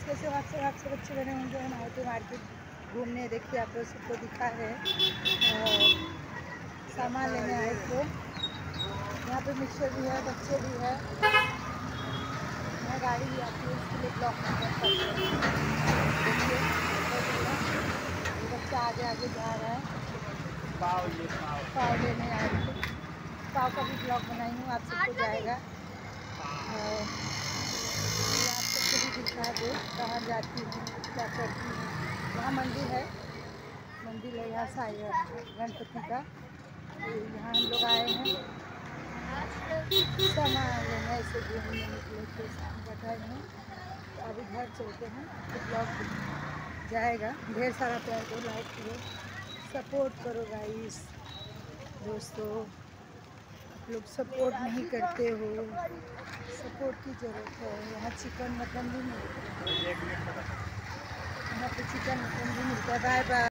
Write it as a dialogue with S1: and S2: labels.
S1: कैसे आप सब अच्छे बने होंगे। हम आए थे मार्केट घूमने, देखिए आप लोग सबको दिखा रहे हैं, सामान लेने आए थे। यहाँ पे मिक्सर भी है, बच्चे भी है, यहाँ गाड़ी भी आती है, इसके लिए ब्लॉक नहीं कर सकते। देखिए बच्चा आगे आगे जा रहा है, पाव लेने आए थे। पाव का भी ब्लॉग बनाई हूँ, आप सबको जाएगा। आप सबको भी दिखा दो कहाँ जाती हूँ, क्या करती हूँ। यहाँ मंदिर है, यहाँ गणपति का। यहाँ हम लोग आए हैं सामान लेने, ऐसे घूमने निकले थे, शाम का टाइम है। तो अभी घर चलते हैं, तो ब्लॉग जाएगा। ढेर सारा प्यार दो, लाइक करो, सपोर्ट करो गाइस। दोस्तों आप लोग सपोर्ट नहीं करते हो, सपोर्ट की ज़रूरत है। यहाँ चिकन मटन भी मिलता है, यहाँ पे चिकन मटन भी मिलता है। Bye bye.